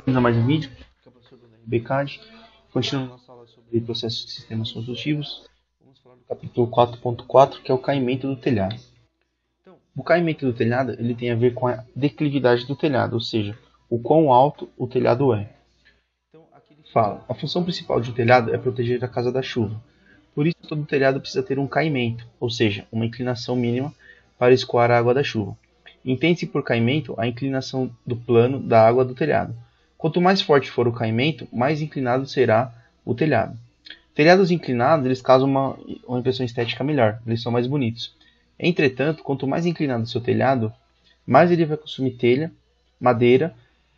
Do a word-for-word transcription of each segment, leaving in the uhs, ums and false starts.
Ainda mais um vídeo, que é o professor do B C A D. Continuando nossa aula sobre processos de sistemas construtivos, vamos falar do capítulo quatro ponto quatro, que é o caimento do telhado. Então, o caimento do telhado ele tem a ver com a declividade do telhado, ou seja, o quão alto o telhado é. Então, aqui ele fala, a função principal de um telhado é proteger a casa da chuva. Por isso, todo telhado precisa ter um caimento, ou seja, uma inclinação mínima para escoar a água da chuva. Entende-se por caimento a inclinação do plano da água do telhado. Quanto mais forte for o caimento, mais inclinado será o telhado. Telhados inclinados eles causam uma, uma impressão estética melhor, eles são mais bonitos. Entretanto, quanto mais inclinado o seu telhado, mais ele vai consumir telha, madeira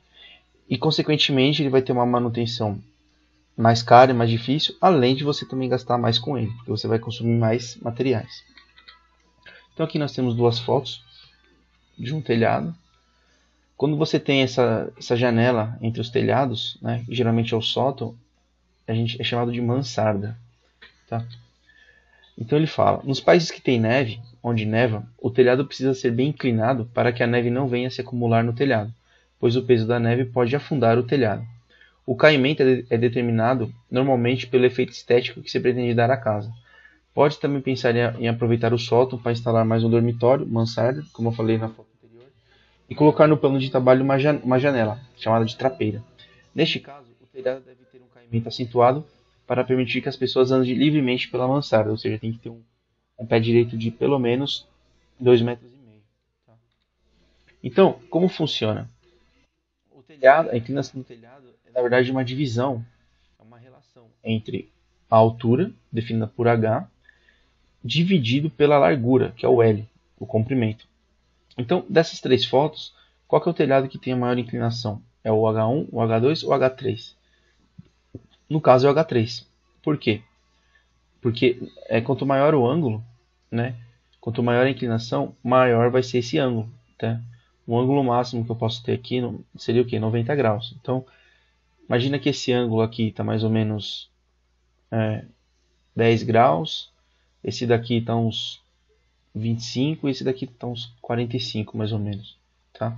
e, consequentemente, ele vai ter uma manutenção mais cara e mais difícil, além de você também gastar mais com ele, porque você vai consumir mais materiais. Então aqui nós temos duas fotos de um telhado. Quando você tem essa, essa janela entre os telhados, né, geralmente é o sótão, a gente é chamado de mansarda. Tá? Então ele fala, nos países que tem neve, onde neva, o telhado precisa ser bem inclinado para que a neve não venha se acumular no telhado, pois o peso da neve pode afundar o telhado. O caimento é determinado normalmente pelo efeito estético que se pretende dar à casa. Pode também pensar em aproveitar o sótão para instalar mais um dormitório, mansarda, como eu falei na foto anterior, e colocar no plano de trabalho uma janela, chamada de trapeira. Neste caso, o telhado deve ter um caimento acentuado para permitir que as pessoas andem livremente pela mansarda, ou seja, tem que ter um, um pé direito de pelo menos dois metros e meio. Tá? Então, como funciona? O telhado, a inclinação do telhado é na verdade uma divisão, é uma relação entre a altura, definida por H, dividido pela largura, que é o L, o comprimento. Então, dessas três fotos, qual que é o telhado que tem a maior inclinação? É o H um, o H dois ou o H três? No caso é o H três. Por quê? Porque é, quanto maior o ângulo, né, quanto maior a inclinação, maior vai ser esse ângulo. Tá? O ângulo máximo que eu posso ter aqui seria o quê? noventa graus. Então, imagina que esse ângulo aqui está mais ou menos é, dez graus. Esse daqui está uns vinte e cinco e esse daqui está uns quarenta e cinco, mais ou menos. Tá?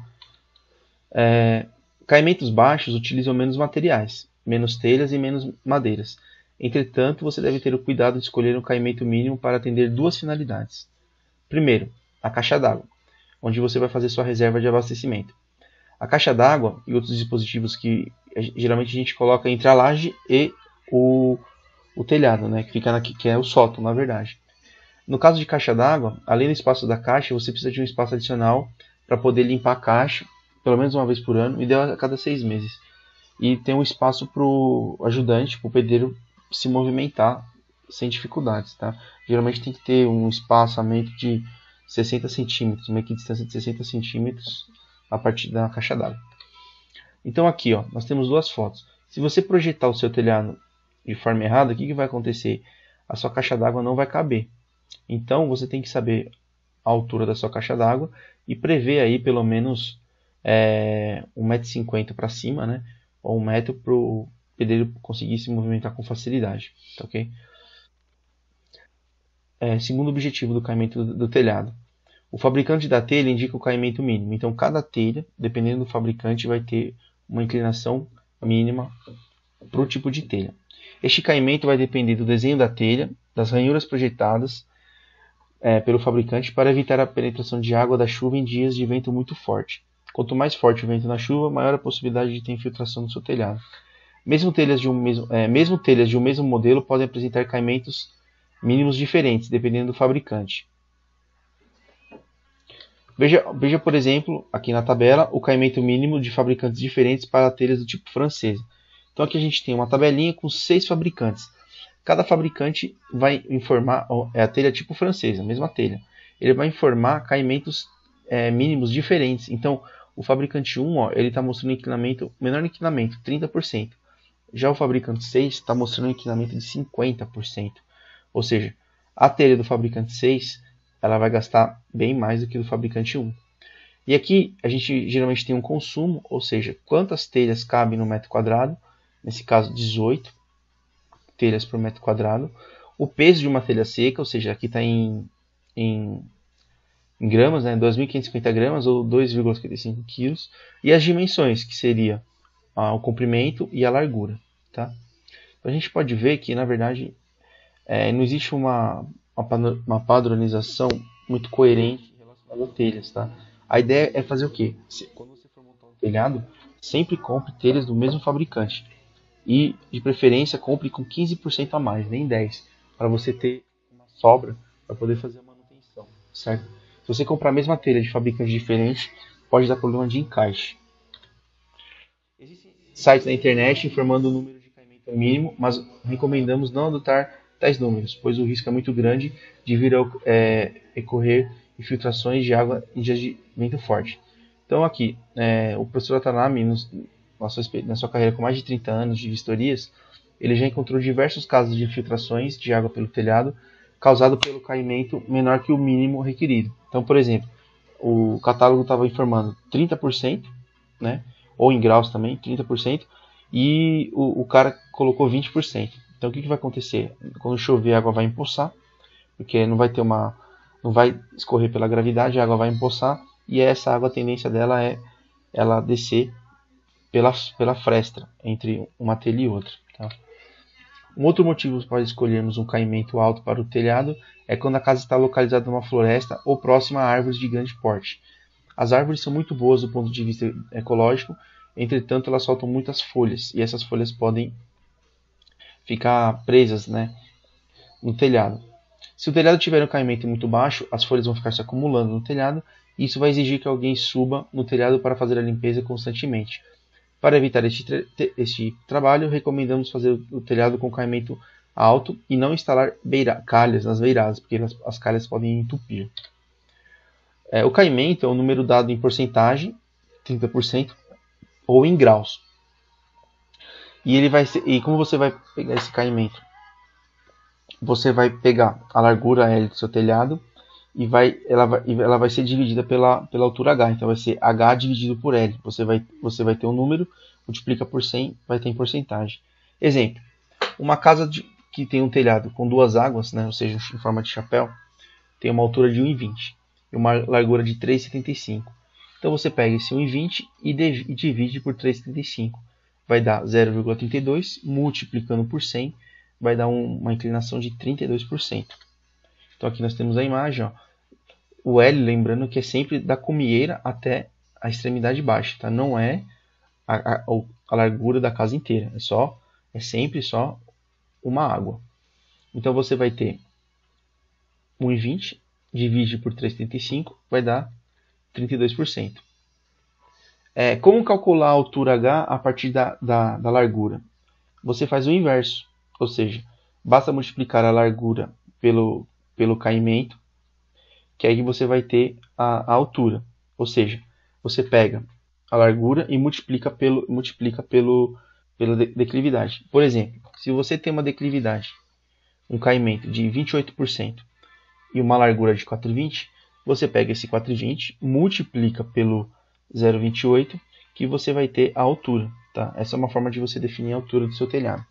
É, caimentos baixos utilizam menos materiais, menos telhas e menos madeiras. Entretanto, você deve ter o cuidado de escolher um caimento mínimo para atender duas finalidades. Primeiro, a caixa d'água, onde você vai fazer sua reserva de abastecimento. A caixa d'água e outros dispositivos que geralmente a gente coloca entre a laje e o, o telhado, né, que, fica na, que é o sótão, na verdade. No caso de caixa d'água, além do espaço da caixa, você precisa de um espaço adicional para poder limpar a caixa, pelo menos uma vez por ano, e a cada seis meses. E tem um espaço para o ajudante, para o pedreiro, se movimentar sem dificuldades. Tá? Geralmente tem que ter um espaçamento de sessenta centímetros, uma equidistância de sessenta centímetros a partir da caixa d'água. Então aqui ó, nós temos duas fotos. Se você projetar o seu telhado de forma errada, o que, que vai acontecer? A sua caixa d'água não vai caber. Então você tem que saber a altura da sua caixa d'água e prever aí pelo menos é, um metro e cinquenta para cima, né? Ou um metro para o pedreiro conseguir se movimentar com facilidade. Tá, okay? É, segundo objetivo do caimento do, do telhado. O fabricante da telha indica o caimento mínimo. Então cada telha, dependendo do fabricante, vai ter uma inclinação mínima para o tipo de telha. Este caimento vai depender do desenho da telha, das ranhuras projetadas É, pelo fabricante para evitar a penetração de água da chuva em dias de vento muito forte. Quanto mais forte o vento na chuva, maior a possibilidade de ter infiltração no seu telhado. Mesmo telhas de um mesmo, é, mesmo telhas de um mesmo modelo podem apresentar caimentos mínimos diferentes, dependendo do fabricante. Veja, veja, por exemplo, aqui na tabela, o caimento mínimo de fabricantes diferentes para telhas do tipo francesa. Então aqui a gente tem uma tabelinha com seis fabricantes. Cada fabricante vai informar, é a telha tipo francesa, a mesma telha. Ele vai informar caimentos é, mínimos diferentes. Então, o fabricante um, ó, ele está mostrando inclinamento, menor inclinamento, trinta por cento. Já o fabricante seis está mostrando um inclinamento de cinquenta por cento. Ou seja, a telha do fabricante seis ela vai gastar bem mais do que do fabricante um. E aqui a gente geralmente tem um consumo, ou seja, quantas telhas cabem no metro quadrado, nesse caso dezoito telhas por metro quadrado, o peso de uma telha seca, ou seja, aqui está em, em, em gramas, né, dois mil quinhentos e cinquenta gramas ou dois vírgula cinquenta e cinco quilos, e as dimensões, que seria a, o comprimento e a largura, tá? Então, a gente pode ver que, na verdade, é, não existe uma, uma, uma padronização muito coerente relacionada a telhas, tá? A ideia é fazer o quê? Se, quando você for montar um telhado, sempre compre telhas do mesmo fabricante. E, de preferência, compre com quinze por cento a mais, nem dez por cento, para você ter uma sobra para poder fazer a manutenção, certo? Se você comprar a mesma telha de fabricantes diferentes, pode dar problema de encaixe. Existem sites na internet informando o número de caimento mínimo, mas recomendamos não adotar tais números, pois o risco é muito grande de vir a é, ocorrer infiltrações de água em dias de vento forte. Então aqui, é, o professor Atanami, na sua, na sua carreira com mais de trinta anos de vistorias, ele já encontrou diversos casos de infiltrações de água pelo telhado, causado pelo caimento menor que o mínimo requerido. Então, por exemplo, o catálogo estava informando trinta por cento, né, ou em graus também, trinta por cento, e o, o cara colocou vinte por cento. Então, o que, que vai acontecer? Quando chover, a água vai empoçar, porque não vai ter uma, não vai escorrer pela gravidade, a água vai empoçar, e essa água, a tendência dela é ela descer pela, pela fresta entre uma telha e outra. Tá? Um outro motivo para escolhermos um caimento alto para o telhado é quando a casa está localizada numa floresta ou próxima a árvores de grande porte. As árvores são muito boas do ponto de vista ecológico, entretanto elas soltam muitas folhas e essas folhas podem ficar presas, né, no telhado. Se o telhado tiver um caimento muito baixo, as folhas vão ficar se acumulando no telhado e isso vai exigir que alguém suba no telhado para fazer a limpeza constantemente. Para evitar este, tra este trabalho, recomendamos fazer o telhado com caimento alto e não instalar beira calhas nas beiradas, porque as, as calhas podem entupir. É, o caimento é um número dado em porcentagem, trinta por cento, ou em graus. E, ele vai ser, e como você vai pegar esse caimento? Você vai pegar a largura L do seu telhado e vai, ela, vai, ela vai ser dividida pela, pela altura H. Então vai ser H dividido por L. Você vai, você vai ter um número, multiplica por cem, vai ter em porcentagem. Exemplo, uma casa de, que tem um telhado com duas águas, né, ou seja, em forma de chapéu, tem uma altura de um vírgula vinte e uma largura de três vírgula setenta e cinco. Então você pega esse um vírgula vinte e divide por três vírgula setenta e cinco. Vai dar zero vírgula trinta e dois, multiplicando por cem, vai dar um, uma inclinação de trinta e dois por cento. Então aqui nós temos a imagem, ó. O L, lembrando que é sempre da cumieira até a extremidade baixa, tá? Não é a, a, a largura da casa inteira, é, só, é sempre só uma água. Então você vai ter um vírgula vinte, divide por três vírgula setenta e cinco, vai dar trinta e dois por cento. É, como calcular a altura H a partir da, da, da largura? Você faz o inverso, ou seja, basta multiplicar a largura pelo, pelo caimento, que aí você vai ter a, a altura. Ou seja, você pega a largura e multiplica, pelo, multiplica pelo, pela declividade. Por exemplo, se você tem uma declividade, um caimento de vinte e oito por cento e uma largura de quatro vírgula vinte, você pega esse quatro vírgula vinte, multiplica pelo zero vírgula vinte e oito, que você vai ter a altura. Tá? Essa é uma forma de você definir a altura do seu telhado.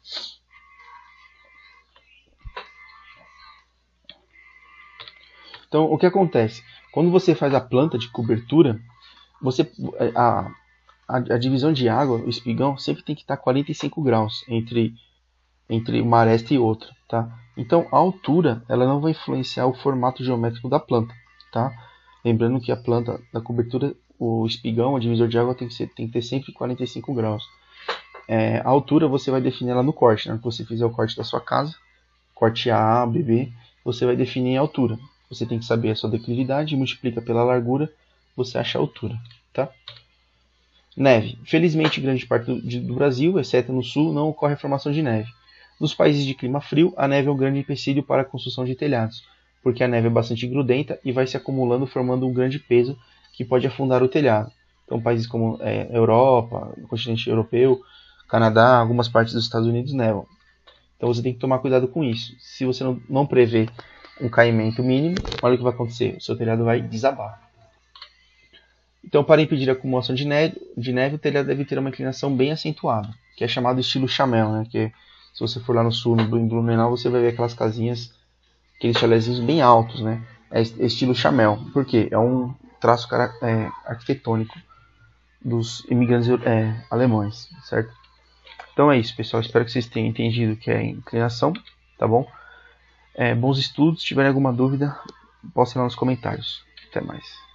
Então, o que acontece? Quando você faz a planta de cobertura, você, a, a, a divisão de água, o espigão, sempre tem que estar quarenta e cinco graus entre, entre uma aresta e outra. Tá? Então, a altura ela não vai influenciar o formato geométrico da planta. Tá? Lembrando que a planta da cobertura, o espigão, o divisor de água, tem que, ser, tem que ter sempre quarenta e cinco graus. É, a altura você vai definir ela no corte. Né? Quando você fizer o corte da sua casa, corte A, B, B, você vai definir a altura. Você tem que saber a sua declividade, multiplica pela largura, você acha a altura. Tá? Neve. Felizmente, grande parte do, de, do Brasil, exceto no sul, não ocorre a formação de neve. Nos países de clima frio, a neve é um grande empecilho para a construção de telhados, porque a neve é bastante grudenta e vai se acumulando, formando um grande peso que pode afundar o telhado. Então, países como é, Europa, o continente europeu, Canadá, algumas partes dos Estados Unidos nevam. Então, você tem que tomar cuidado com isso. Se você não, não prevê um caimento mínimo, olha o que vai acontecer, o seu telhado vai desabar. Então, para impedir a acumulação de neve, de neve, o telhado deve ter uma inclinação bem acentuada, que é chamado estilo chamel, né? Que se você for lá no sul, no Blumenau, você vai ver aquelas casinhas, aqueles chalezinhos bem altos, né? É estilo chamel. Por quê? É um traço é, arquitetônico dos imigrantes é, alemães, certo? Então é isso, pessoal. Espero que vocês tenham entendido o que é inclinação, tá bom? É, bons estudos. Se tiverem alguma dúvida, postem lá nos comentários. Até mais.